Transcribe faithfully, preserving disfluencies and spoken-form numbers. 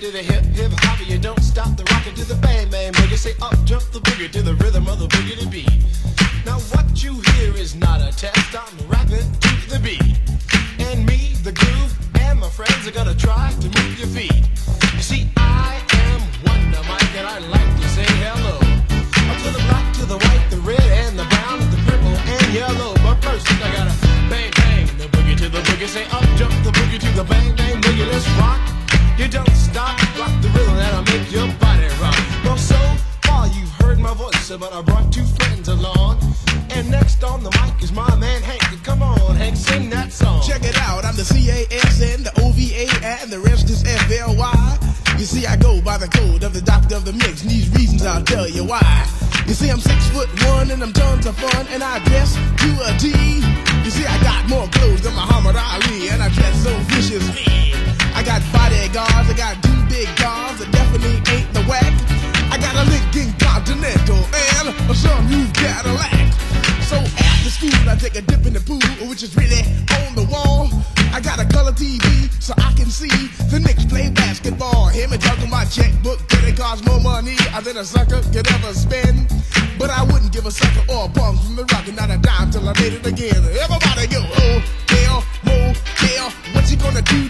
to the hip, hip, hopper, you don't stop the rocket to the bang, bang, boogie. Say up, jump the boogie to the rhythm of the boogie to beat. Now what you hear is not a test, I'm rapping to the beat. And me, the groove, and my friends are gonna try to move your feet. You see, I am Wonder Mike, and I like to say hello. Up to the black, to the white, the red, and the brown, the purple, and yellow. But first, I gotta bang, bang, the boogie to the boogie. Say up, jump the boogie to the bang, bang, boogie. Let's rock. You don't stop, rock the rhythm that'll make your body rock. Well, so far you've heard my voice, but I brought two friends along. And next on the mic is my man Hank. Come on, Hank, sing that song. Check it out, I'm the C A S N, the O V A, and the rest is F L Y. You see, I go by the code of the doctor of the mix, and these reasons I'll tell you why. You see, I'm six foot one, and I'm tons of fun, and I dress to a T. You see, I got more clothes than Muhammad Ali, and I dress so viciously. I got bodyguards, I got two big guns, that definitely ain't the whack. I got a Lincoln Continental and a sunroof Cadillac. So after school, I take a dip in the pool, which is really on the wall. I got a color T V so I can see the Knicks play basketball. Him and talking my checkbook, but it costs more money than a sucker could ever spend. But I wouldn't give a sucker or a bum from the rock and not a dime till I made it again. Everybody go, oh, hell, motel, what you gonna do